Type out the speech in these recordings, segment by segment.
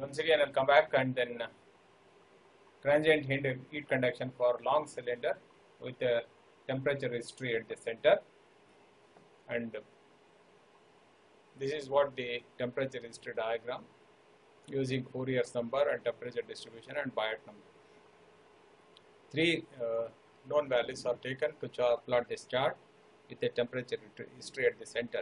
Once again, I'll come back and then transient heat conduction for long cylinder with a temperature history at the center, and this is what the temperature history diagram using Fourier's number and temperature distribution and Biot number. Three known values are taken to plot this chart with a temperature history at the center.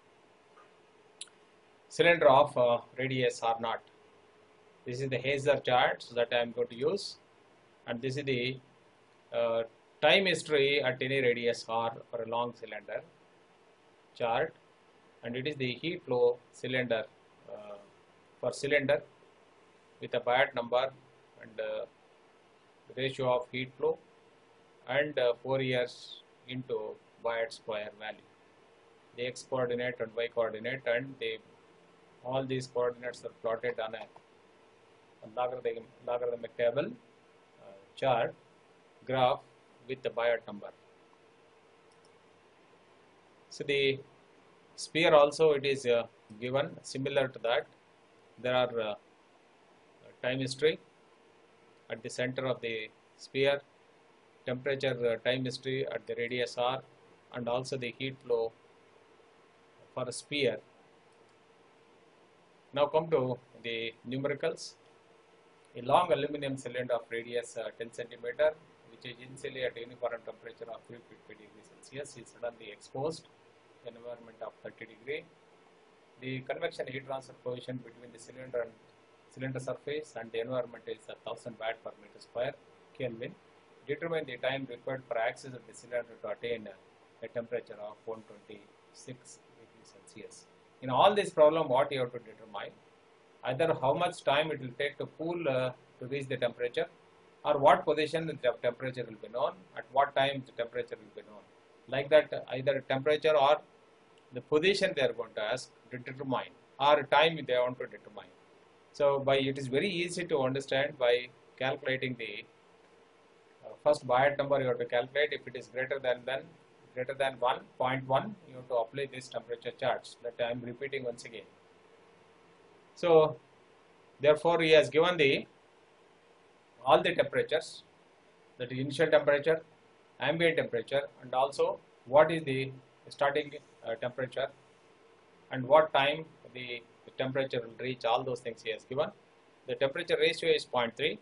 Cylinder of radius R0. This is the Hazer chart that I am going to use, and this is the time history at any radius R for a long cylinder chart, and it is the heat flow cylinder for cylinder with a Biot number and ratio of heat flow and Fourier's into Biot square value. The x coordinate and y coordinate, and all these coordinates are plotted on a logarithmic table chart graph with the Biot number. So the sphere also it is given similar to that. There are time history at the center of the sphere, temperature time history at the radius R, and also the heat flow for a sphere. Now come to the numericals. A long aluminum cylinder of radius 10 cm, which is initially at uniform temperature of 350 degrees Celsius, is suddenly exposed to an environment of 30 degrees. The convection heat transfer coefficient between the cylinder and cylinder surface and the environment is 1000 watt per meter square Kelvin. Determine the time required for access of the cylinder to attain a temperature of 126 degrees Celsius. In all this problem, what you have to determine, either how much time it will take to cool to reach the temperature, or what position the temperature will be known, at what time the temperature will be known. Like that, either temperature or the position they are going to ask to determine, or time they want to determine. So it is very easy to understand by calculating the first Biot number you have to calculate. If it is greater than 1.1, you have to apply this temperature charts that I am repeating once again. So therefore he has given all the temperatures, that is initial temperature, ambient temperature, and also what is the starting temperature and what time the temperature will reach. All those things he has given. The temperature ratio is 0.3.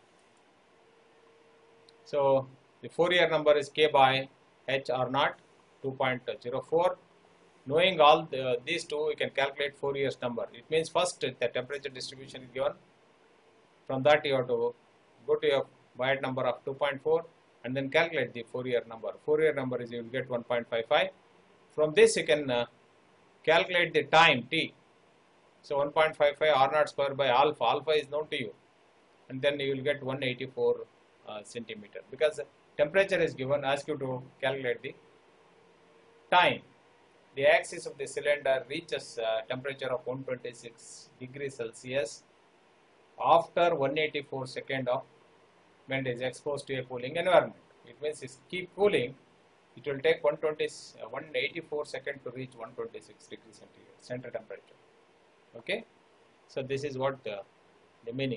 So the Fourier number is K by H R0 2.04. Knowing all these two, we can calculate Fourier's number. It means first the temperature distribution is given. From that you have to go to your Biot number of 2.4 and then calculate the Fourier number. Fourier number is, you will get 1.55. From this you can calculate the time t. So 1.55 R0 square by alpha. Alpha is known to you, and then you will get 184 centimeter, because temperature is given. Ask you to calculate the time. The axis of the cylinder reaches temperature of 126 degrees Celsius after 184 seconds of when it is exposed to a cooling environment. It means it keep cooling, it will take 184 seconds to reach 126 degrees centigrade center temperature. Okay, so this is what the meaning.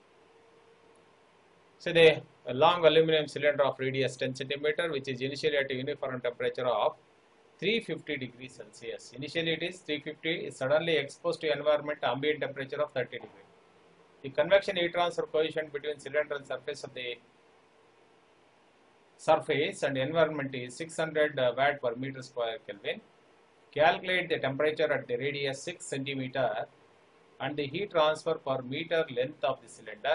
So the long aluminum cylinder of radius 10 cm, which is initially at a uniform temperature of 350 degrees Celsius. Initially it is 350, is suddenly exposed to environment ambient temperature of 30 degrees. The convection heat transfer coefficient between cylinder and surface of the surface and environment is 600 watt per meter square Kelvin. Calculate the temperature at the radius 6 cm and the heat transfer per meter length of the cylinder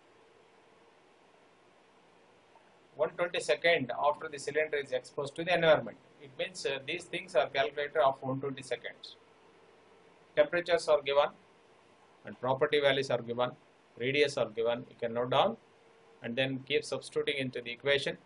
1/22 after the cylinder is exposed to the environment. It means these things are calculated of 120 seconds. Temperatures are given and property values are given, radius are given. You can note down and then keep substituting into the equation.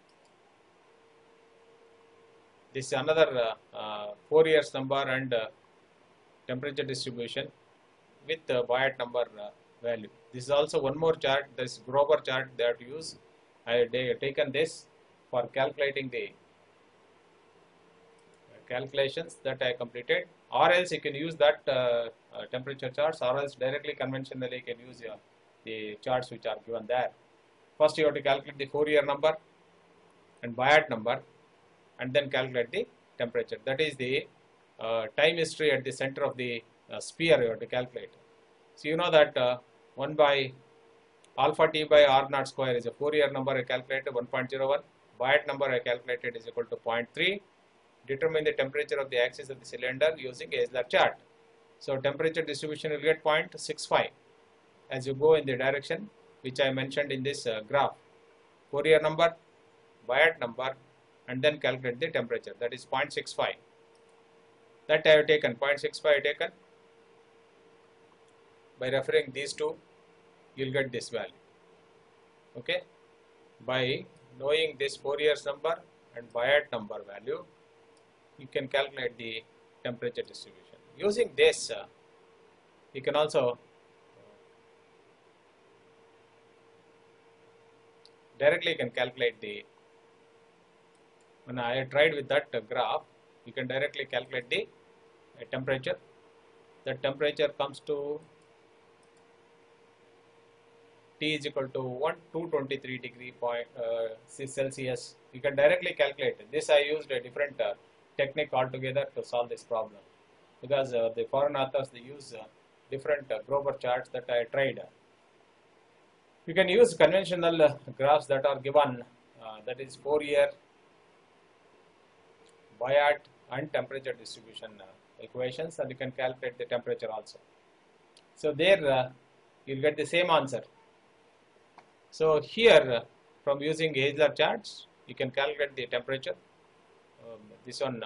This is another Fourier's number and temperature distribution with the Biot number value. This is also one more chart. This Grover chart they have to use. I have taken this for calculating the calculations that I completed, or else you can use that temperature charts, or else directly conventionally you can use the charts which are given there. First you have to calculate the Fourier number and Biot number, and then calculate the temperature. That is the time history at the center of the sphere you have to calculate. So you know that 1 by alpha t by r naught square is a Fourier number I calculated 1.01. Biot number I calculated is equal to 0.3. Determine the temperature of the axis of the cylinder using Haizler chart. So temperature distribution will get 0.65 as you go in the direction which I mentioned in this graph. Fourier number, Biot number, and then calculate the temperature, that is 0.65. That I have taken, 0.65 I have taken. By referring these two, you will get this value. Okay. By knowing this Fourier's number and Biot number value, you can calculate the temperature distribution. Using this, you can also directly calculate the, when I tried with that graph, you can directly calculate the temperature. The temperature comes to T is equal to 223 degree Celsius. You can directly calculate it. This I used a different technique altogether to solve this problem, because the foreign authors, they use different Grover charts that I tried. You can use conventional graphs that are given, that is Fourier, Biot and temperature distribution equations, and you can calculate the temperature also. So there you will get the same answer. So here from using Haizler charts, you can calculate the temperature. This one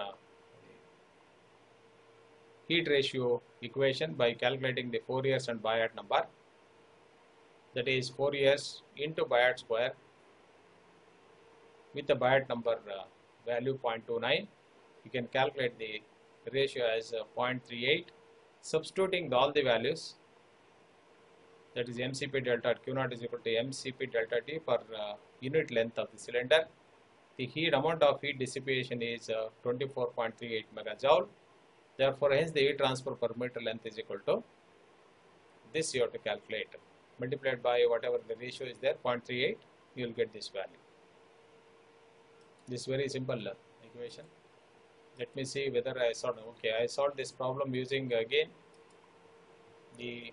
heat ratio equation by calculating the Fourier's and Biot number, that is Fourier's into Biot square with the Biot number value 0.29. You can calculate the ratio as 0.38, substituting all the values, that is mCp delta Q naught is equal to mCp delta T per unit length of the cylinder. The amount of heat dissipation is 24.38 megajoule. Therefore, hence the heat transfer per meter length is equal to this. You have to calculate, multiplied by whatever the ratio is there, 0.38, you will get this value. This very simple equation. Let me see whether I solved. Okay, I solved this problem using again the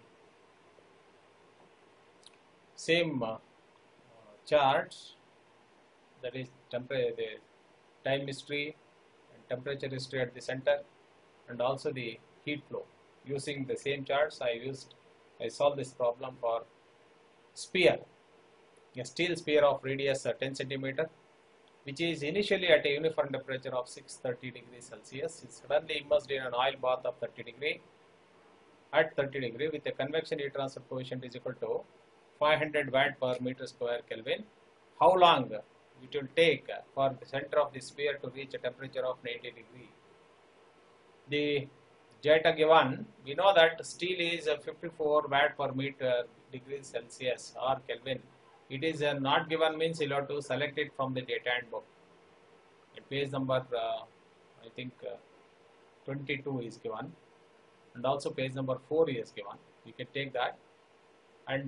same charts, that is the time history and temperature history at the center, and also the heat flow. Using the same charts, I solved this problem for sphere, a steel sphere of radius 10 centimeter, which is initially at a uniform temperature of 630 degrees Celsius. It's suddenly immersed in an oil bath of 30 degree at 30 degree with a convection heat transfer coefficient is equal to 500 watt per meter square Kelvin. How long it will take for the center of the sphere to reach a temperature of 90 degree? The data given, we know that steel is 54 watt per meter degrees Celsius or Kelvin. It is not given, means you have to select it from the data handbook. At page number I think 22 is given, and also page number 4 is given. You can take that, and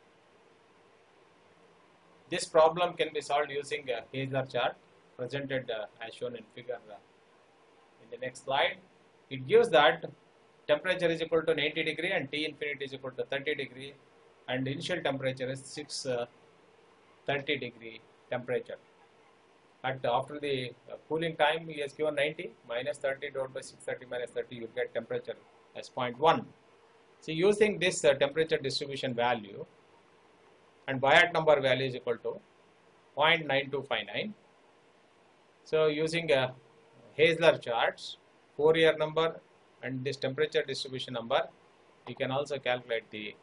this problem can be solved using a Haizler chart presented as shown in figure in the next slide. It gives that temperature is equal to 90 degree and T infinity is equal to 30 degree, and initial temperature is 630 degree temperature. After the cooling time, he has given 90 minus 30 divided by 630 minus 30, you get temperature as 0.1. So using this temperature distribution value and Biot number value is equal to 0.9259. So using Haizler charts, Fourier number and this temperature distribution number, you can also calculate the,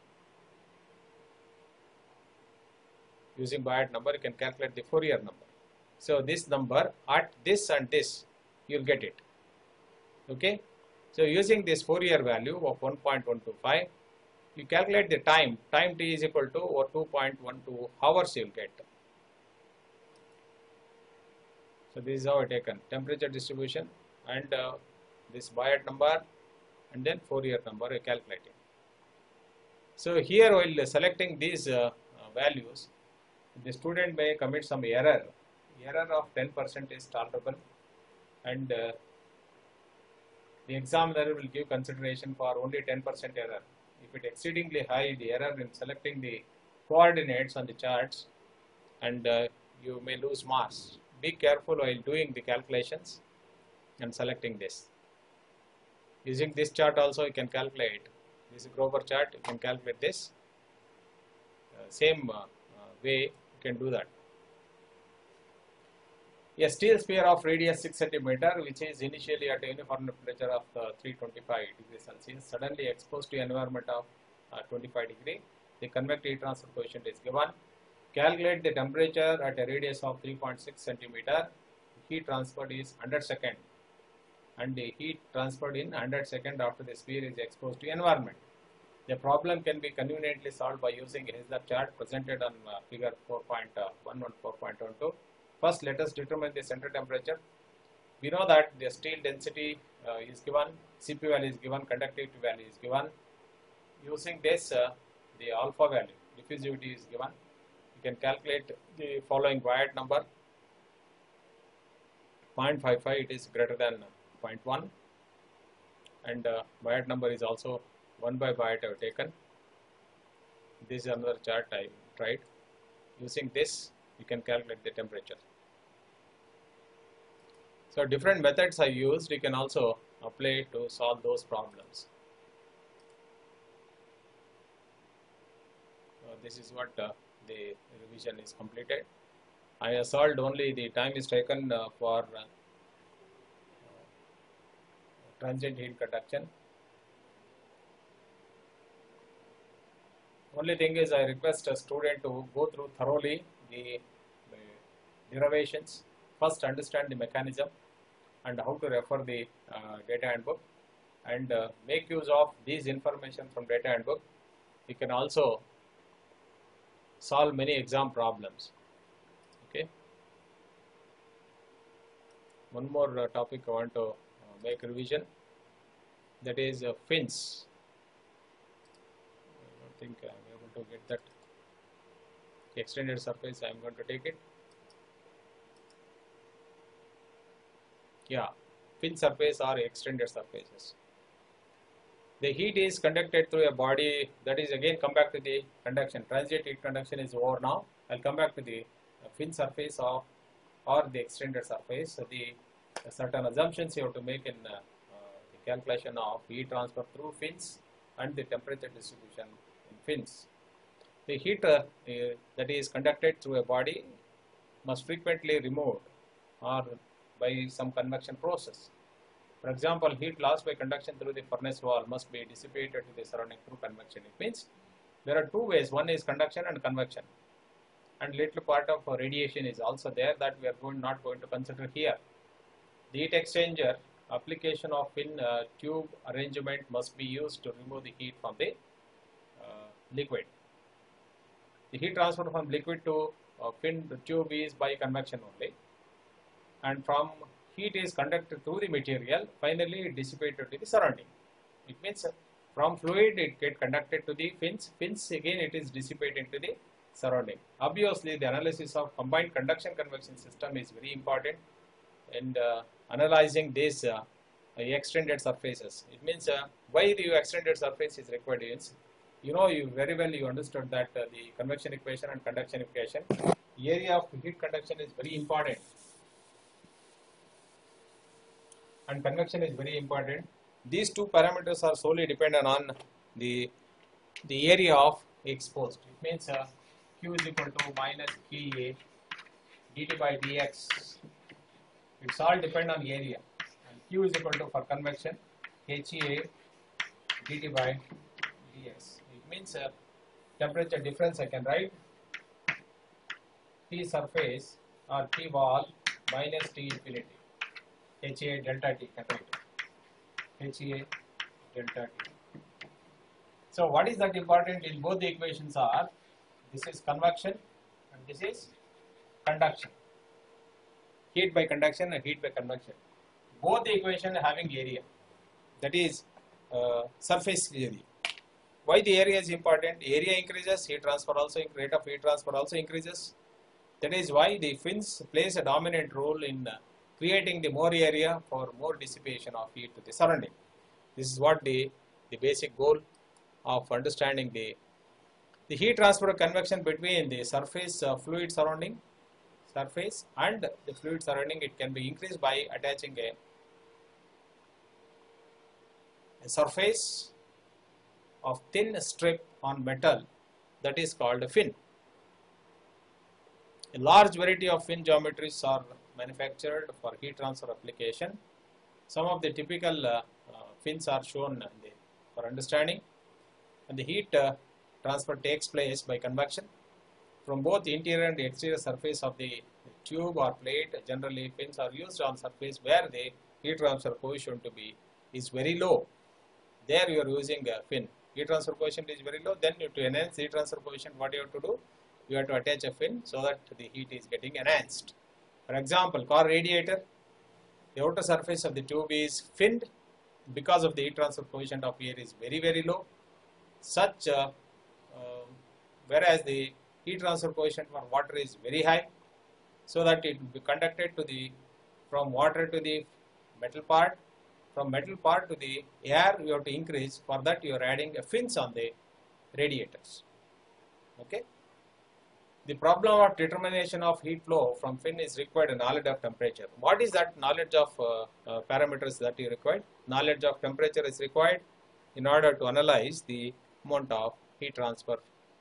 using Biot number, you can calculate the Fourier number. So this number at this and this, you will get it. Okay. So using this Fourier value of 1.125, you calculate the time T is equal to 2.12 hours you will get. So this is how I taken temperature distribution and this Biot number and then Fourier number calculating. So here while selecting these values, the student may commit some error. Error of 10% is tolerable, and the examiner will give consideration for only 10% error. If it exceedingly high, the error in selecting the coordinates on the charts, and you may lose marks. Be careful while doing the calculations and selecting this. Using this chart also you can calculate. This is Grover chart, you can calculate this. Same way you can do that. A steel sphere of radius 6 cm, which is initially at a uniform temperature of 325 degrees Celsius, suddenly exposed to environment of 25 degree. The convective heat transfer coefficient is given. Calculate the temperature at a radius of 3.6 cm. Heat transferred is 100 seconds, and the heat transferred in 100 seconds after the sphere is exposed to environment. The problem can be conveniently solved by using a Heisler chart presented on figure 4.11, 4.12. First, let us determine the center temperature. We know that the steel density is given, Cp value is given, conductivity value is given. Using this, the alpha value, diffusivity is given. You can calculate the following Biot number. 0.55, it is greater than 0.1, and Biot number is also 1 by Biot I have taken. This is another chart I tried. Using this, you can calculate the temperature. So different methods I used, you can also apply to solve those problems. This is what the revision is completed. I have solved only the time is taken for transient heat conduction. Only thing is, I request a student to go through thoroughly the derivations. First, understand the mechanism and how to refer the data handbook, and make use of these information from data handbook. You can also solve many exam problems. Okay. One more topic I want to make revision. That is fins. I don't think I am able to get that. Extended surface, I am going to take it. Yeah, fin surface or extended surfaces. The heat is conducted through a body, that is again come back to the conduction. Transient heat conduction is over now. I'll come back to the fin surface of or the extended surface. So the certain assumptions you have to make in the calculation of heat transfer through fins and the temperature distribution in fins. The heat that is conducted through a body must frequently removed or by some convection process. For example, heat lost by conduction through the furnace wall must be dissipated to the surrounding through convection. It means there are two ways. One is conduction and convection, and little part of radiation is also there that we are not going to consider here. The heat exchanger application of fin tube arrangement must be used to remove the heat from the liquid. The heat transfer from liquid to fin tube is by convection only, and from heat is conducted through the material, finally dissipated to the surrounding. It means from fluid it gets conducted to the fins, fins again it is dissipated to the surrounding. Obviously the analysis of combined conduction convection system is very important, and analyzing these extended surfaces. It means why the extended surface is required is, you know, you very well you understood that the convection equation and conduction equation, area of heat conduction is very important and convection is very important. These two parameters are solely dependent on the area of exposed. It means Q is equal to minus KA dt by dx. It's all depend on area. And Q is equal to, for convection, HA dt by dx. It means temperature difference I can write T surface or T wall minus T infinity. HA delta T can write. HA delta T. So what is that important in both the equations are, this is convection and this is conduction. Heat by conduction and heat by convection. both the equation having area, that is surface area. Why the area is important? Area increases, heat transfer also, rate of heat transfer also increases. That is why the fins plays a dominant role in creating the more area for more dissipation of heat to the surrounding. This is what the basic goal of understanding the heat transfer convection between the surface fluid surrounding surface and the fluid surrounding. It can be increased by attaching a surface of thin strip on metal, that is called a fin. A large variety of fin geometries are manufactured for heat transfer application. Some of the typical fins are shown for understanding. And the heat transfer takes place by convection from both the interior and the exterior surface of the tube or plate. Generally, fins are used on surface where the heat transfer coefficient is very low. There you are using a fin. Heat transfer coefficient is very low. Then to enhance heat transfer coefficient, what you have to do? You have to attach a fin so that the heat is getting enhanced. For example, car radiator, the outer surface of the tube is finned because of the heat transfer coefficient of air is very, very low. Whereas the heat transfer coefficient for water is very high, so that it will be conducted to from water to the metal part. From metal part to the air, you have to increase. For that, you are adding a fins on the radiators. Okay. The problem of determination of heat flow from fin is required knowledge of temperature. What is that knowledge of parameters that you required? Knowledge of temperature is required in order to analyze the amount of heat transfer.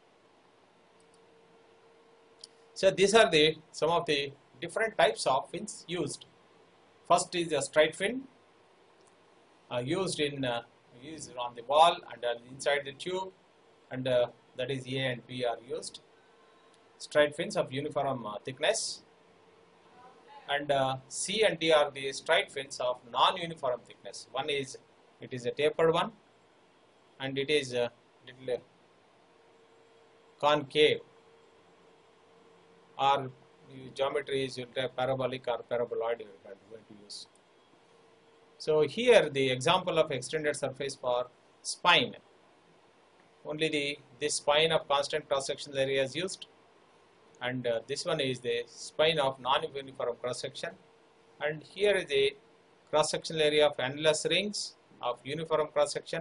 So these are some of the different types of fins used. First is a straight fin, used on the wall and inside the tube, and that is A and B are used. Straight fins of uniform thickness, and C and D are the straight fins of non-uniform thickness. One is, it is a tapered one, and it is a little concave, or geometry is parabolic or paraboloid you are going to use. So here the example of extended surface for spine, only this spine of constant cross sectional area is used, and this one is the spine of non-uniform cross section, and here is the cross sectional area of annulus rings of uniform cross section.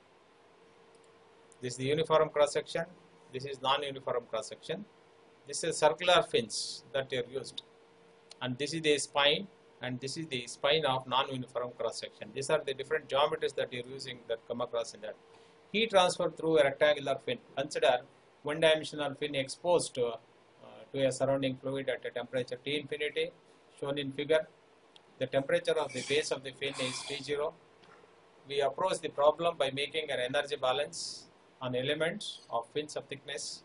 This is the uniform cross section, this is non-uniform cross section. This is circular fins that are used, and this is the spine, and this is the spine of non-uniform cross section. These are the different geometries that you are using that come across in that. Heat transfer through a rectangular fin. Consider one-dimensional fin exposed to a surrounding fluid at a temperature T infinity, shown in figure. The temperature of the base of the fin is T0. We approach the problem by making an energy balance on elements of fins of thickness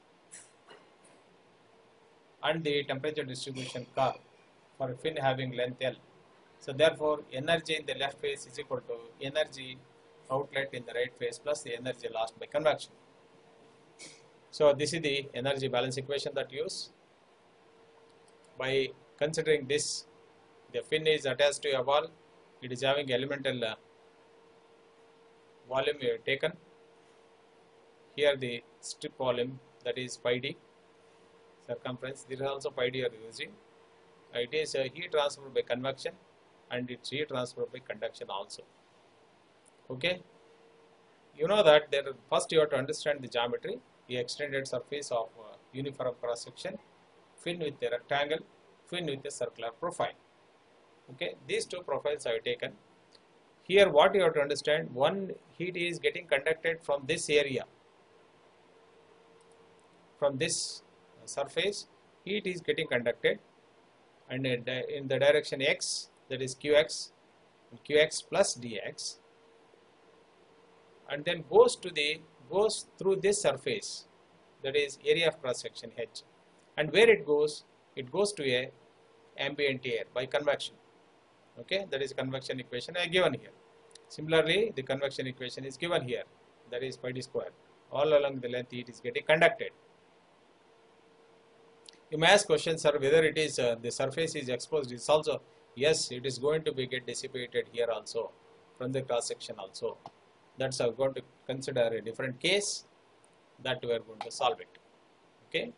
and the temperature distribution curve for a fin having length L. So therefore, energy in the left phase is equal to energy outlet in the right phase plus the energy lost by convection. So this is the energy balance equation that use. By considering this, the fin is attached to a wall, it is having elemental volume we have taken. Here the strip volume, that is pi d circumference. This is also pi d are using. It is a heat transfer by convection, and it's heat transfer by conduction also. Okay. You know that there first you have to understand the geometry, the extended surface of uniform cross section, fin with a rectangle, fin with a circular profile. Okay, these two profiles I have taken. Here what you have to understand, one heat is getting conducted from this area, from this surface, heat is getting conducted, and in the direction x, that is qx plus dx, and then goes through this surface, that is area of cross section h, and where it goes to a ambient air by convection. Okay, that is convection equation I have given here. Similarly, the convection equation is given here, that is pi d square. All along the length heat is getting conducted. You may ask questions, sir, whether it is the surface is exposed. It's also yes, it is going to be get dissipated here also from the cross section also. That's how we're going to consider a different case that we are going to solve it. Okay,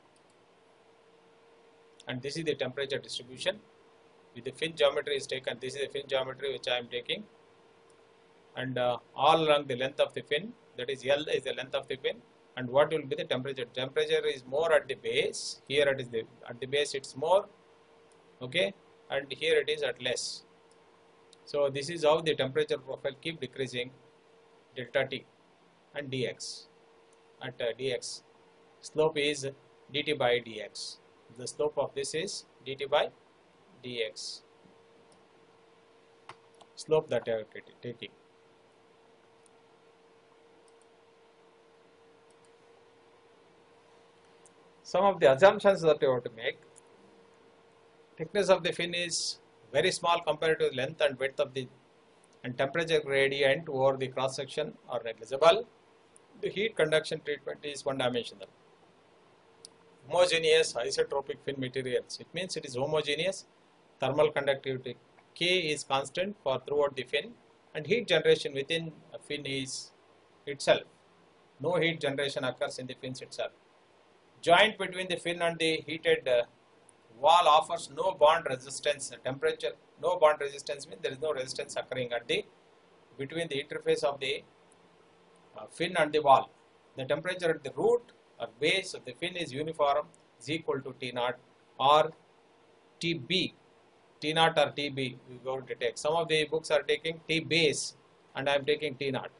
and this is the temperature distribution with the fin geometry is taken. This is the fin geometry which I am taking, and all along the length of the fin, that is L is the length of the fin, and what will be the temperature? Temperature is more at the base. Here it is at the base it's more, okay, and here it is at less. So this is how the temperature profile keep decreasing delta T and dx. At dx, slope is dt by dx. The slope of this is dt by dx. Slope that I are taking. Some of the assumptions that you have to make. Thickness of the fin is very small compared to the length and width of the and temperature gradient over the cross section are negligible. The heat conduction treatment is one dimensional. Homogeneous isotropic fin materials. It means it is homogeneous. Thermal conductivity K is constant for throughout the fin, and heat generation within a fin is itself. No heat generation occurs in the fins itself. Joint between the fin and the heated wall offers no bond resistance. Temperature, no bond resistance means there is no resistance occurring at the between the interface of the fin and the wall. The temperature at the root or base of the fin is uniform, is equal to T naught or TB. T naught or TB we are going to take. Some of the books are taking T base and I am taking T naught.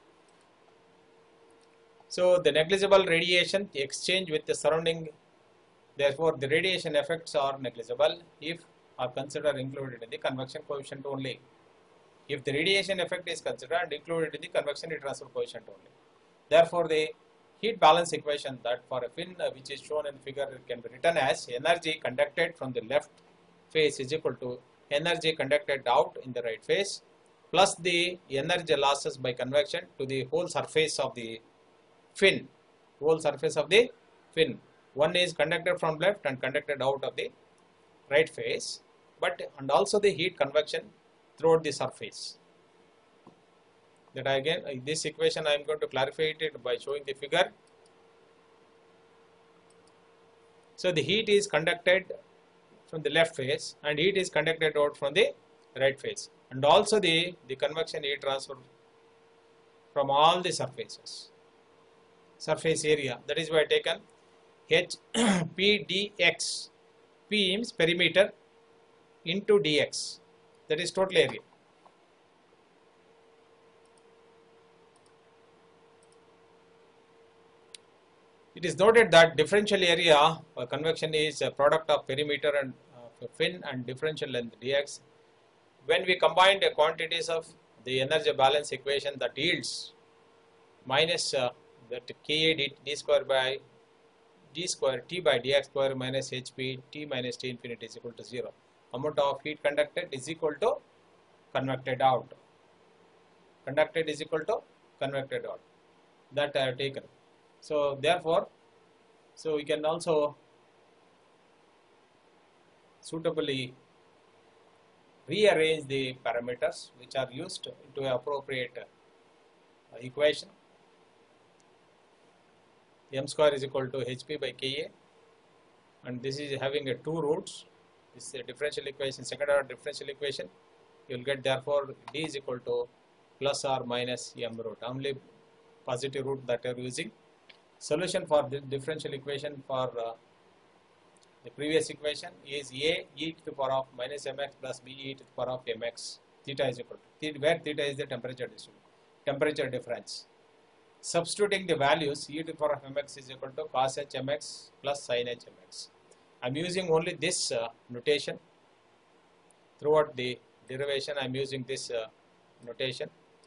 So the negligible radiation exchange with the surrounding, therefore the radiation effects are negligible if are considered included in the convection coefficient only. If the radiation effect is considered and included in the convection heat transfer coefficient only. Therefore the heat balance equation that for a fin which is shown in the figure can be written as energy conducted from the left face is equal to energy conducted out in the right face plus the energy losses by convection to the whole surface of the fin, whole surface of the fin. One is conducted from left and conducted out of the right face, but and also the heat convection throughout the surface. That again, this equation I am going to clarify it by showing the figure. So the heat is conducted from the left face and heat is conducted out from the right face, and also the convection heat transfer from all the surfaces. Surface area, that is why taken H P dx. P means perimeter into dx, that is total area. It is noted that differential area or convection is a product of perimeter and fin and differential length dx. When we combine the quantities of the energy balance equation, that yields minus that Ka d square by d square T by dx square minus Hp T minus T infinity is equal to 0. Amount of heat conducted is equal to convected out. Conducted is equal to convected out. That I have taken. So therefore, so we can also suitably rearrange the parameters which are used into an appropriate equation. M square is equal to Hp by Ka, and this is having a two roots. This is a differential equation, second order differential equation. You will get therefore d is equal to plus or minus m root, only positive root that you are using. Solution for the differential equation for the previous equation is a e to the power of minus mx plus b e to the power of mx. Theta is equal to where theta is the temperature difference. Substituting the values, e to the power of mx is equal to cos h mx plus sin h mx. I am using only this notation throughout the derivation. I am using this notation.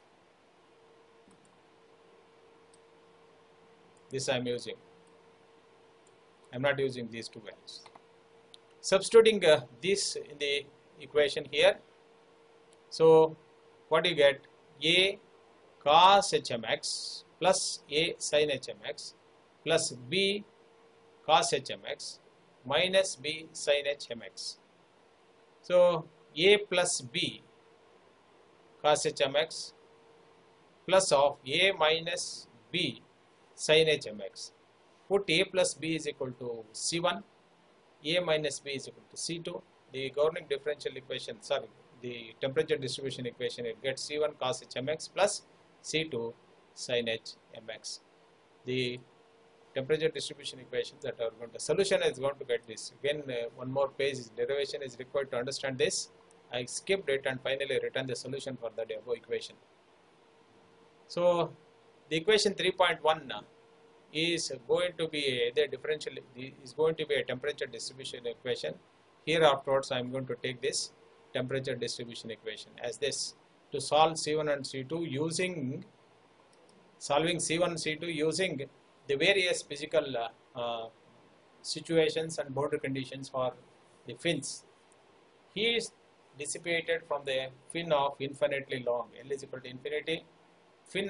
This I am using. I am not using these two values. Substituting this in the equation here. So what do you get? A cos hmx plus a sin hmx plus b cos hmx minus b sin hmx. So A plus B cos h mx plus of A minus B sin h mx. Put A plus B is equal to C1, A minus B is equal to C2. The governing differential equation, sorry, the temperature distribution equation, it gets C1 cos h mx plus C2 sin h mx. The temperature distribution equations that are going to, solution is going to get this. Again, one more page derivation is required to understand this. I skipped it and finally written the solution for the above equation. So the equation 3.1 is going to be the differential, is going to be a temperature distribution equation. Here afterwards I am going to take this temperature distribution equation as this to solve C1 and C2 using solving C1 and C2 using the various physical situations and boundary conditions for the fins. Heat is dissipated from the fin of infinitely long, L is equal to infinity, fin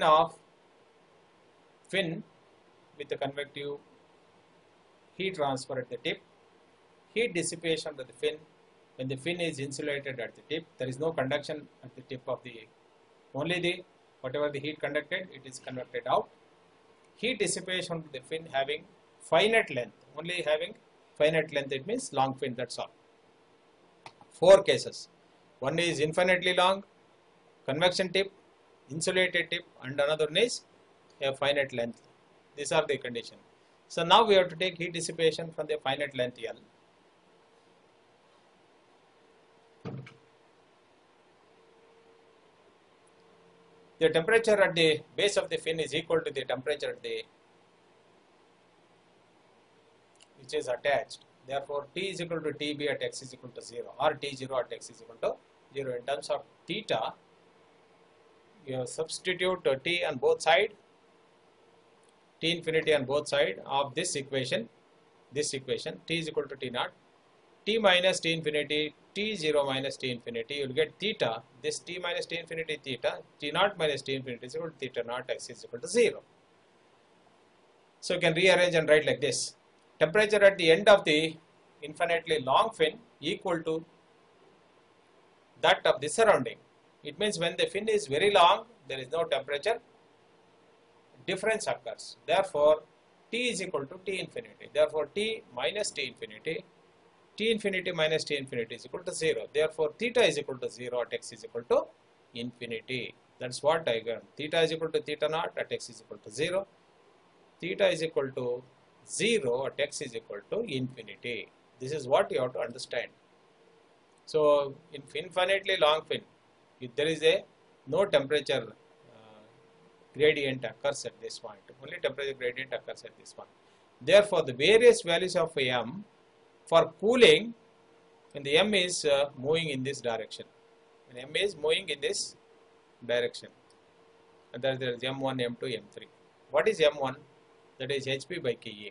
with the convective heat transfer at the tip, heat dissipation at the fin. When the fin is insulated at the tip, there is no conduction at the tip of the, only the whatever the heat conducted, it is conducted out. Heat dissipation to the fin having finite length, only having finite length, it means long fin, that's all. 4 cases. One is infinitely long, convection tip, insulated tip, and another one is a finite length. These are the conditions. So now we have to take heat dissipation from the finite length L. The temperature at the base of the fin is equal to the temperature at the which is attached. Therefore, T is equal to Tb at x is equal to 0 or T0 at x is equal to 0. In terms of theta, you substitute T on both sides, T infinity on both sides of this equation, T is equal to T naught, T minus T infinity, T0 minus T infinity, you will get theta, this T minus T infinity theta, T naught minus T infinity is equal to theta naught, x is equal to 0. So you can rearrange and write like this. Temperature at the end of the infinitely long fin equal to that of the surrounding. It means when the fin is very long, there is no temperature difference occurs. Therefore, T is equal to T infinity. Therefore, T minus T infinity minus T infinity is equal to 0. Therefore, theta is equal to 0 at x is equal to infinity. That's what I got. Theta is equal to theta naught at x is equal to 0. Theta is equal to 0 at x is equal to infinity. This is what you have to understand. So, in infinitely long fin, if there is a no temperature gradient occurs at this point, only temperature gradient occurs at this point. Therefore, the various values of m for cooling, when the m is moving in this direction, when m is moving in this direction, and there is m1, m2, m3. What is m1? That is hp by Ka,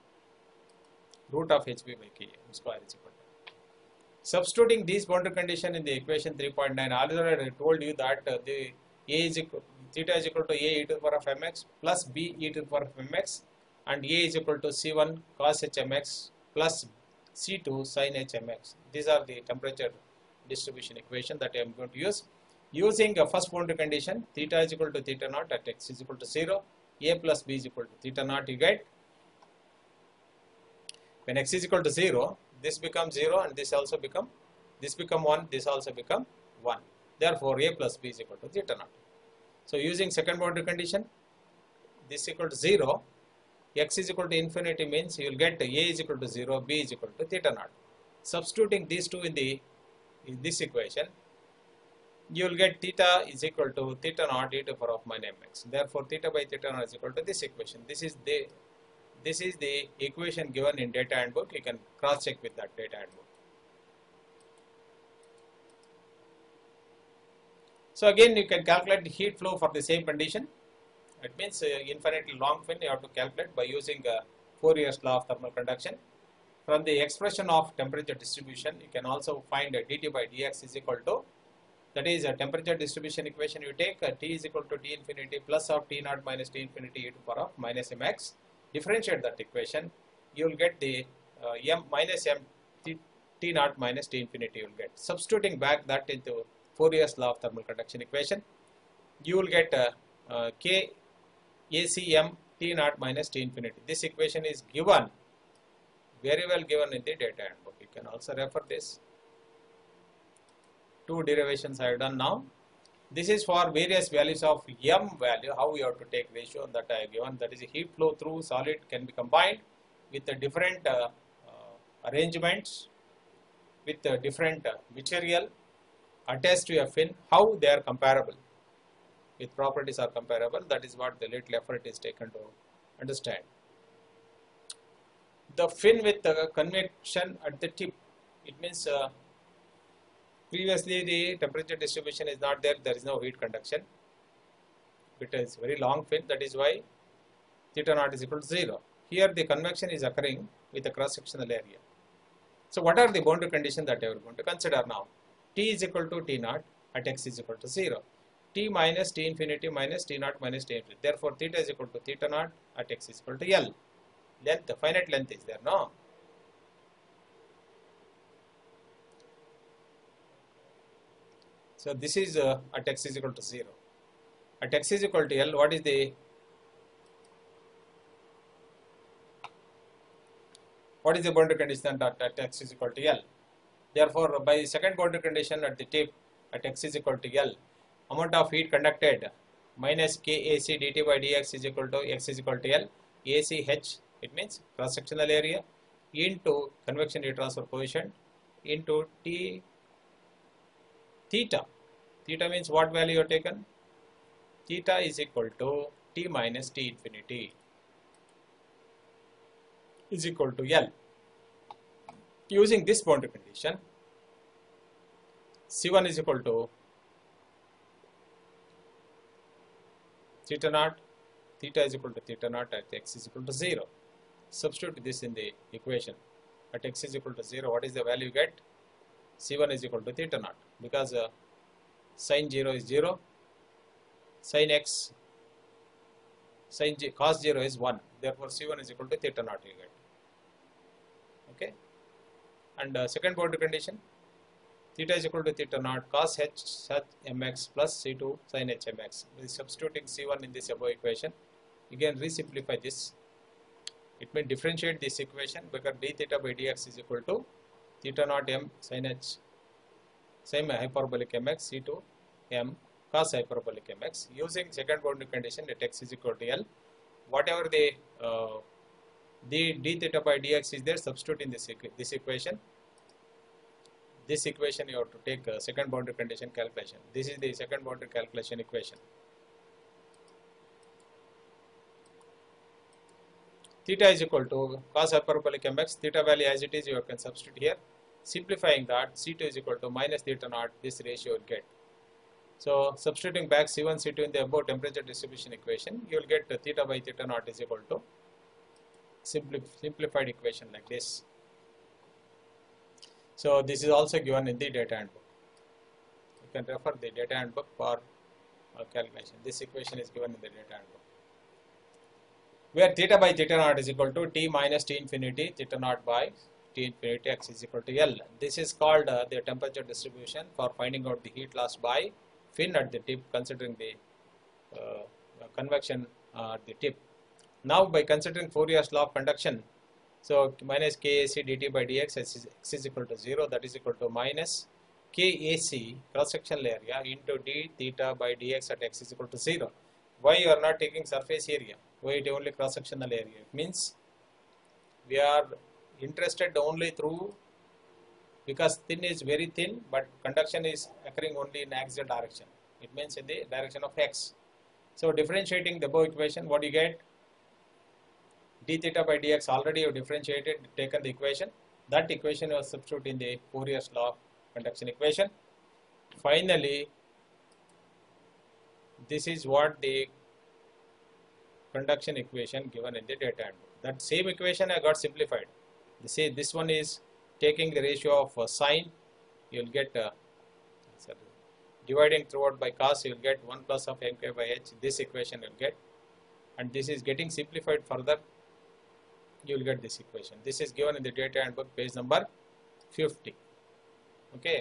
root of hp by Ka square is equal to. Substituting these boundary condition in the equation 3.9, already I told you that the A is equal, theta is equal to A e to the power of mx plus B e to the power of mx, and A is equal to C1 cos h mx plus C2 sin h mx. These are the temperature distribution equation that I am going to use. Using a first boundary condition, theta is equal to theta naught at x is equal to 0, A plus B is equal to theta naught, you get. When x is equal to 0, this becomes 0 and this also become, this become 1, this also become 1. Therefore, A plus B is equal to theta naught. So, using second boundary condition, this is equal to 0, x is equal to infinity means you will get A is equal to 0, B is equal to theta naught. Substituting these two in this equation, you will get theta is equal to theta naught e to the power of minus mx. Therefore, theta by theta naught is equal to this equation. This is the equation given in data handbook. You can cross check with that data handbook. So again, you can calculate the heat flow for the same condition. It means infinitely long fin you have to calculate by using Fourier's law of thermal conduction. From the expression of temperature distribution, you can also find dt by dx is equal to, that is a temperature distribution equation. You take T is equal to T infinity plus of T naught minus T infinity e to the power of minus mx. Differentiate that equation, you will get the m minus m T naught minus T infinity you will get. Substituting back that into Fourier's law of thermal conduction equation, you will get K ACM T naught minus T infinity. This equation is given, very well given in the data handbook. You can also refer this. Two derivations I have done now. This is for various values of M value, how we have to take ratio that I have given. That is, heat flow through solid can be combined with the different arrangements, with different material attached to a fin, how they are comparable, with properties are comparable. That is what the little effort is taken to understand. The fin with convection at the tip, it means previously the temperature distribution is not there, there is no heat conduction. It is very long fin, that is why theta naught is equal to 0. Here the convection is occurring with a cross-sectional area. So what are the boundary conditions that we are going to consider now? T is equal to T naught at x is equal to 0. T minus T infinity minus T naught minus T infinity. Therefore theta is equal to theta naught at x is equal to L. Length, finite length is there, no? So this is at x is equal to 0. At x is equal to L, what is the boundary condition at x is equal to L? Therefore, by second boundary condition at the tip at x is equal to L, amount of heat conducted minus KAC dt by dx is equal to x is equal to L, AC H, it means cross sectional area, into convection heat transfer coefficient into T theta. Theta means what value you have taken? Theta is equal to T minus T infinity is equal to L. Using this boundary condition, C1 is equal to theta naught, theta is equal to theta naught at x is equal to 0. Substitute this in the equation. At x is equal to 0, what is the value you get? C1 is equal to theta naught, because sin 0 is 0, sin x, cos 0 is 1. Therefore C1 is equal to theta naught you get. Okay. And second boundary condition, theta is equal to theta naught cos h mx plus C2 sin h mx. We substituting C1 in this above equation. You can re-simplify this. It may differentiate this equation because d theta by dx is equal to theta naught m sin h sine hyperbolic mx C2 m cos hyperbolic mx. Using second boundary condition at x is equal to L, whatever the d theta by dx is there, substitute in this equation. This equation you have to take second boundary condition calculation. This is the second boundary calculation equation. Theta is equal to cos hyperbolic mx, theta value as it is you can substitute here. Simplifying that, C2 is equal to minus theta naught, this ratio will get. So substituting back C1, C2 in the above temperature distribution equation, you will get theta by theta naught is equal to simplified equation like this. So this is also given in the data handbook. You can refer the data handbook for calculation. This equation is given in the data handbook, where theta by theta naught is equal to T minus T infinity theta naught by T infinity x is equal to L. This is called the temperature distribution for finding out the heat loss by fin at the tip, considering the convection at the tip. Now by considering Fourier's law of conduction, so minus KAC dt by dx x is equal to 0, that is equal to minus KAC cross sectional area into d theta by dx at x is equal to 0. Why you are not taking surface area? Why it only cross sectional area? It means we are interested only through, because thin is very thin, but conduction is occurring only in axial direction. It means in the direction of x. So differentiating the above equation, what you get? D theta by dx already you differentiated, taken the equation. That equation was substituted in the Fourier's law of conduction equation. Finally, this is what the conduction equation given in the data handbook. That same equation I got simplified. Say this one is taking the ratio of sine, you will get dividing throughout by cos, you will get 1 plus of mk by h. This equation you will get, and this is getting simplified further. You will get this equation. This is given in the data handbook, page number 50. Okay.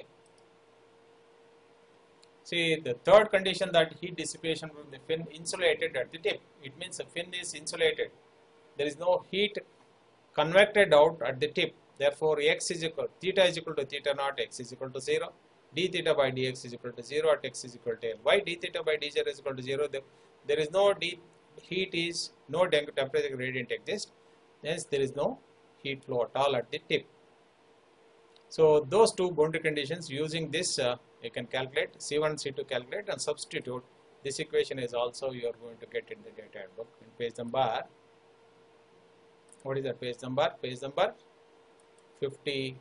See, the third condition, that heat dissipation from the fin insulated at the tip. It means the fin is insulated. There is no heat convected out at the tip. Therefore, x is equal, theta is equal to theta naught, x is equal to 0. D theta by dx is equal to 0 at x is equal to L. Why d theta by d0 is equal to 0? There is no no temperature gradient exists. Hence, there is no heat flow at all at the tip. So, those two boundary conditions, using this you can calculate, C1, C2 calculate and substitute. This equation is also you are going to get in the data handbook in page number, what is that page number? Page number 50.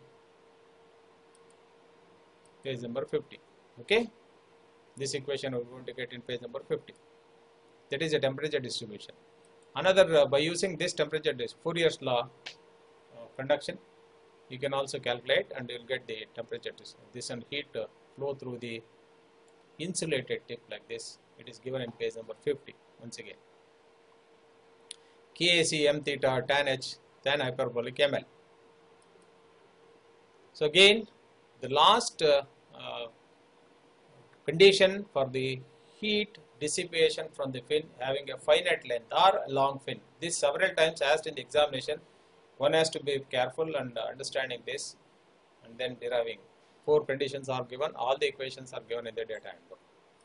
Page number 50. Okay. This equation we are going to get in page number 50. That is a temperature distribution. Another, by using this temperature Fourier's law conduction, you can also calculate and you will get the temperature distribution. This and heat flow through the insulated tip like this. It is given in page number 50 once again. KAC m theta tan h tan hyperbolic ml. So again, the last condition for the heat dissipation from the fin having a finite length or a long fin. This several times asked in the examination. One has to be careful and understanding this and then deriving. 4 conditions are given. All the equations are given in the data handbook.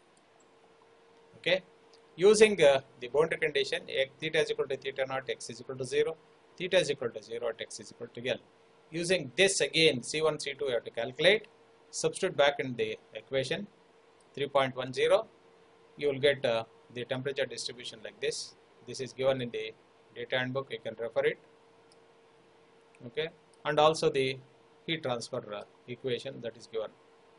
Okay. Using the boundary condition, theta is equal to theta naught, x is equal to 0, theta is equal to 0 at x is equal to L. Using this again, C1, C2 you have to calculate, substitute back in the equation 3.10, you will get the temperature distribution like this. This is given in the data handbook, you can refer it. Okay, and also the heat transfer equation that is given.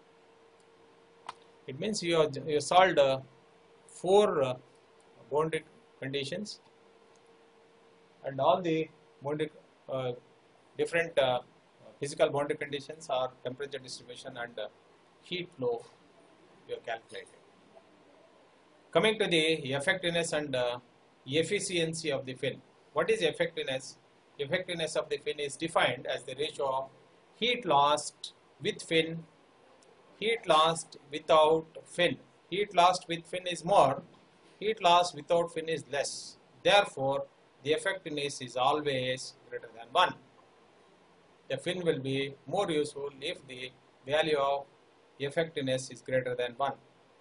It means you solved 4 boundary conditions, and all the boundary different physical boundary conditions are temperature distribution and heat flow you have calculated. Coming to the effectiveness and efficiency of the fin. What is effectiveness? Effectiveness of the fin is defined as the ratio of heat lost with fin, heat lost without fin. Heat lost with fin is more, heat lost without fin is less. Therefore, the effectiveness is always greater than 1. The fin will be more useful if the value of effectiveness is greater than 1.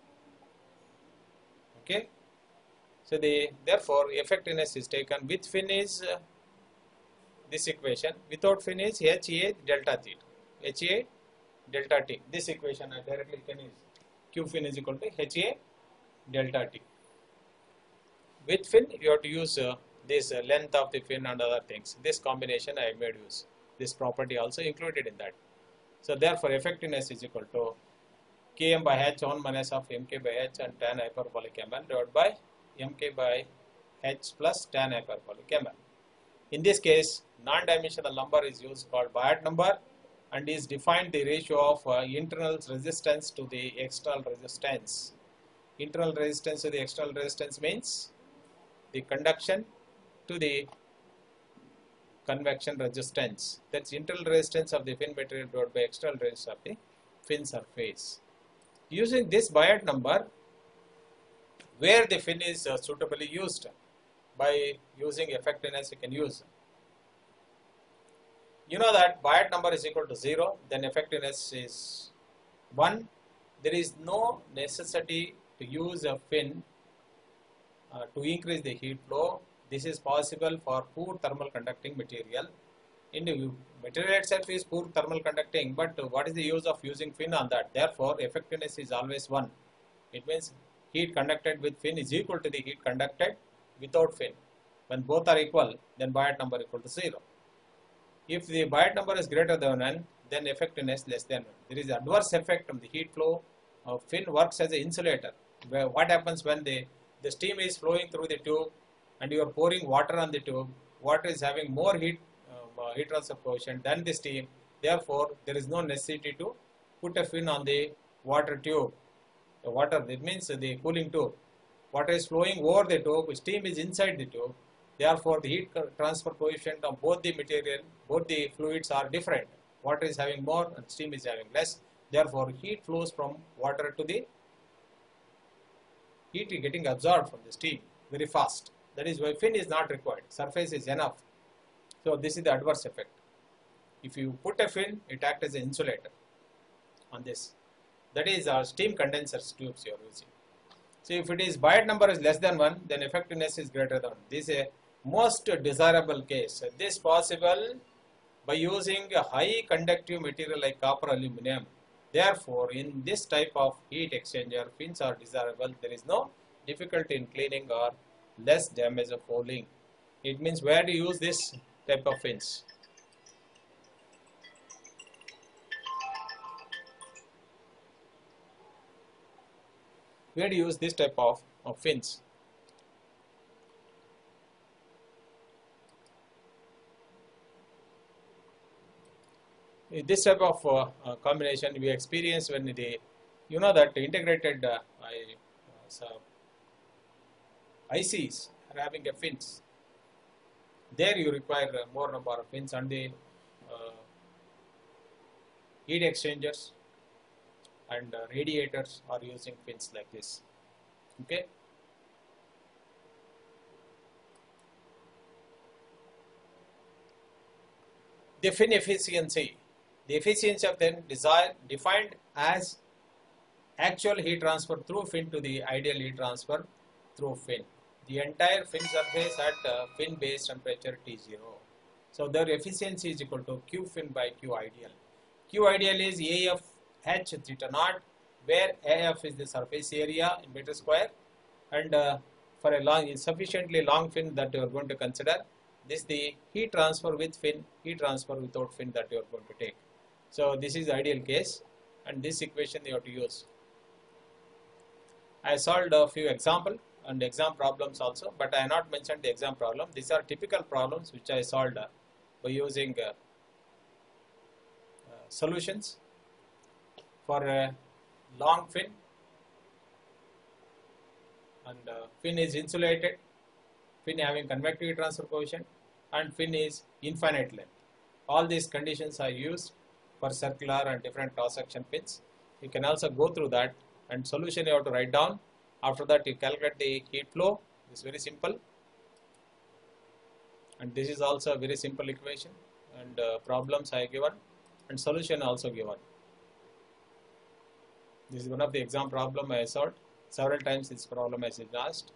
Okay. So, therefore, effectiveness is taken with fin is this equation, without fin is HA delta theta, HA delta T. This equation I directly can use. Q fin is equal to HA delta T. With fin, you have to use this length of the fin and other things. This combination I made use. This property also included in that. So therefore, effectiveness is equal to Km by H 1 minus of Mk by H and tan hyperbolic ml divided by Mk by H plus tan hyperbolic ml. In this case, non-dimensional number is used called Biot number and is defined the ratio of internal resistance to the external resistance. Internal resistance to the external resistance means the conduction to the convection resistance. That's internal resistance of the fin material divided by external resistance of the fin surface. Using this Biot number, where the fin is suitably used, by using effectiveness you can use. You know that Biot number is equal to 0, then effectiveness is 1. There is no necessity to use a fin to increase the heat flow. This is possible for poor thermal conducting material. In the material itself is poor thermal conducting, but what is the use of using fin on that? Therefore, effectiveness is always 1. It means heat conducted with fin is equal to the heat conducted without fin. When both are equal, then Biot number equal to 0. If the Biot number is greater than 1, then effectiveness less than 1. There is adverse effect of the heat flow. Fin works as an insulator. Where what happens when the steam is flowing through the tube and you are pouring water on the tube, water is having more heat transfer coefficient than the steam. Therefore, there is no necessity to put a fin on the water tube. The water, that means the cooling tube. Water is flowing over the tube, steam is inside the tube. Therefore, the heat transfer coefficient of both the material, both the fluids are different. Water is having more and steam is having less. Therefore, heat flows from water to the heat is getting absorbed from the steam very fast. That is why fin is not required. Surface is enough. So this is the adverse effect. If you put a fin, it acts as an insulator on this. That is our steam condensers tubes you are using. So if it is Biot number is less than 1, then effectiveness is greater than 1. This is a most desirable case. This possible by using a high conductive material like copper aluminum. Therefore, in this type of heat exchanger, fins are desirable. There is no difficulty in cleaning or less damage of fouling. It means where to use this type of fins. Where to use this type of fins. This type of combination we experience when the that integrated ICs are having a fins. There you require more number of fins, and the heat exchangers and radiators are using fins like this. Okay. The fin efficiency. The efficiency of fin defined as actual heat transfer through fin to the ideal heat transfer through fin. The entire fin surface at fin base temperature T0. So their efficiency is equal to Q fin by Q ideal. Q ideal is AF H theta naught, where AF is the surface area in meter square, and for a sufficiently long fin that you are going to consider, this is the heat transfer with fin, heat transfer without fin that you are going to take. So this is the ideal case, and this equation you have to use. I solved a few example and exam problems also, but I have not mentioned the exam problem. These are typical problems which I solved by using solutions for a long fin, and fin is insulated, fin having convective transfer coefficient, and fin is infinite length. All these conditions are used for circular and different cross section fins. You can also go through that, and solution you have to write down. After that you calculate the heat flow. It's very simple, and this is also a very simple equation, and problems I given and solution also given. This is one of the exam problem I solved. Several times this problem has been asked.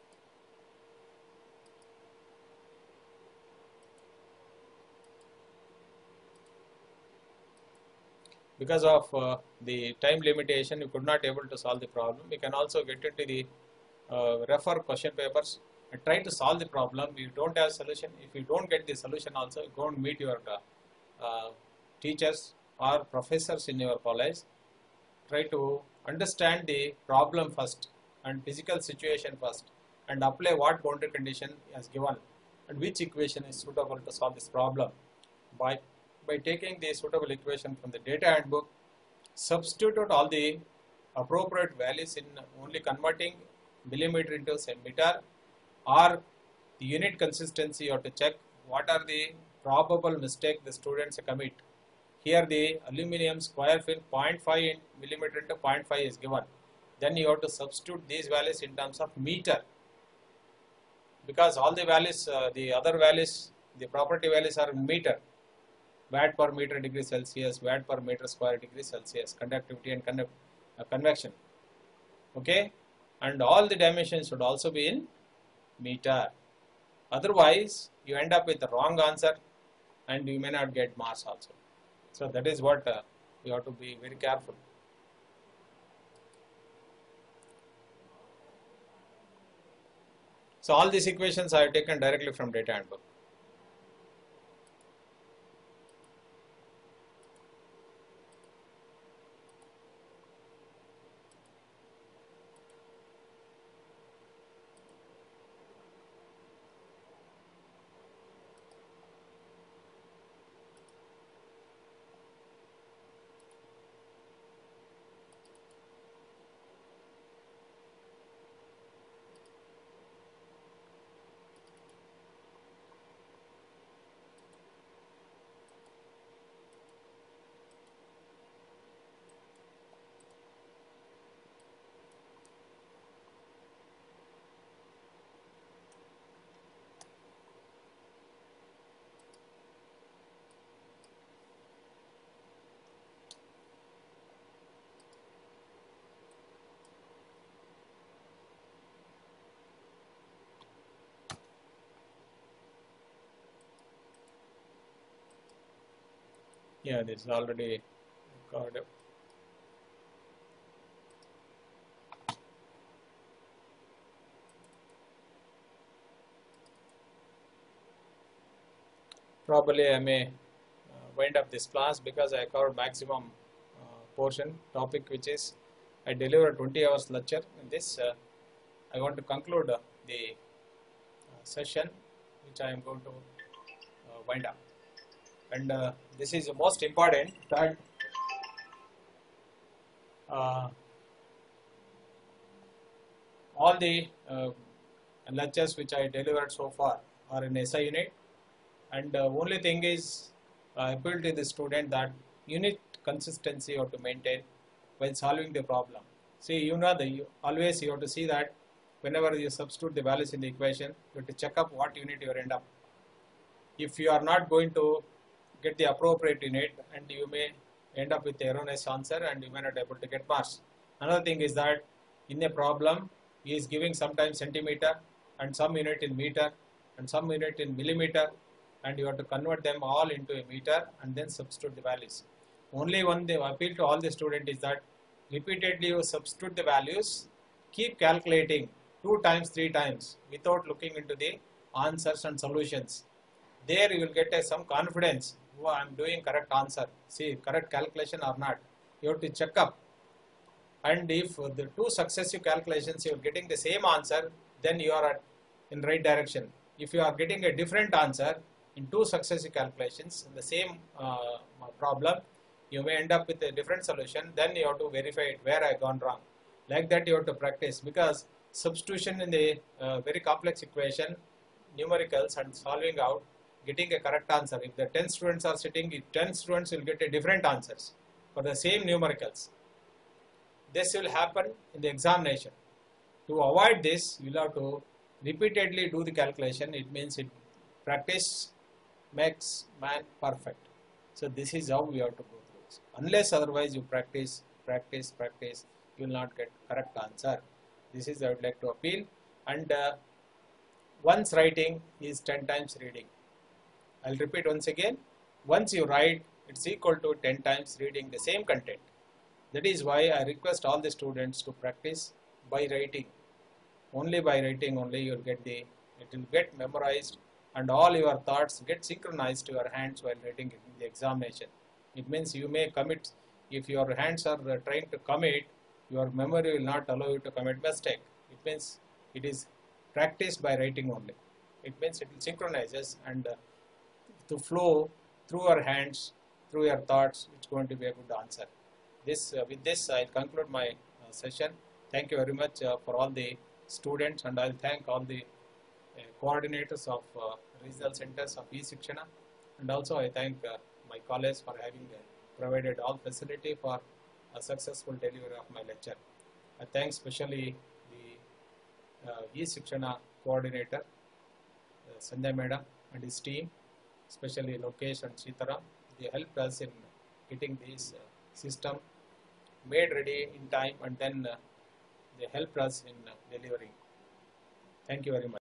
Because of the time limitation, you could not able to solve the problem. You can also get into the refer question papers and try to solve the problem. You don't have solution. If you don't get the solution also, go and meet your teachers or professors in your college. Try to understand the problem first and physical situation first, and apply what boundary condition is given and which equation is suitable to solve this problem. By taking the suitable equation from the data handbook, substitute all the appropriate values in only converting millimeter into centimeter, or the unit consistency you have to check what are the probable mistake the students commit. Here the aluminum square fin 0.5 millimeter into 0.5 is given. Then you have to substitute these values in terms of meter, because all the values, the other values, the property values are in meter. Watt per meter degree Celsius, watt per meter square degree Celsius, conductivity and convection. Okay, and all the dimensions should also be in meter. Otherwise, you end up with the wrong answer, and you may not get marks also. So that is what you have to be very careful. So all these equations I have taken directly from data handbook. Yeah, this is already recorded. Probably I may wind up this class because I covered maximum portion topic, which is I delivered 20 hours lecture. In this, I want to conclude the session, which I am going to wind up. And this is the most important, that all the lectures which I delivered so far are in SI unit, and only thing is appeal to the student that unit consistency you have to maintain while solving the problem. See, you know, always you have to see that whenever you substitute the values in the equation, you have to check up what unit you end up. If you are not going to get the appropriate unit, and you may end up with erroneous answer and you may not able to get marks. Another thing is that in a problem he is giving sometimes centimeter and some unit in meter and some unit in millimeter, and you have to convert them all into a meter and then substitute the values. Only one thing I appeal to all the student is that repeatedly you substitute the values, keep calculating 2 times, 3 times without looking into the answers and solutions. There you will get some confidence. Oh, I am doing correct answer. See, correct calculation or not. You have to check up. And if the 2 successive calculations you are getting the same answer, then you are in right direction. If you are getting a different answer in 2 successive calculations in the same problem, you may end up with a different solution. Then you have to verify it where I gone wrong. Like that you have to practice, because substitution in the very complex equation, numericals and solving out, getting a correct answer. If the 10 students are sitting, 10 students will get a different answers for the same numericals. This will happen in the examination. To avoid this, you will have to repeatedly do the calculation. It means practice makes man perfect. So this is how we have to go through this. Unless otherwise you practice, you will not get correct answer. This is I would like to appeal. And once writing is 10 times reading. I'll repeat once again. Once you write, it's equal to 10 times reading the same content. That is why I request all the students to practice by writing. Only by writing only you will get it will get memorized, and all your thoughts get synchronized to your hands while writing it in the examination. It means you may commit, if your hands are trying to commit, your memory will not allow you to commit mistake. It means it is practiced by writing only. It means it will synchronizes and to flow through your hands, through your thoughts, it's going to be a good answer. With this, I'll conclude my session. Thank you very much for all the students, and I'll thank all the coordinators of regional centers of eShikshana, and also I thank my college for having provided all facility for a successful delivery of my lecture. I thank especially the eShikshana coordinator, Sanjay Madam and his team, especially Lokesh and Sitaram. They helped us in getting this system made ready in time, and then they helped us in delivering. Thank you very much.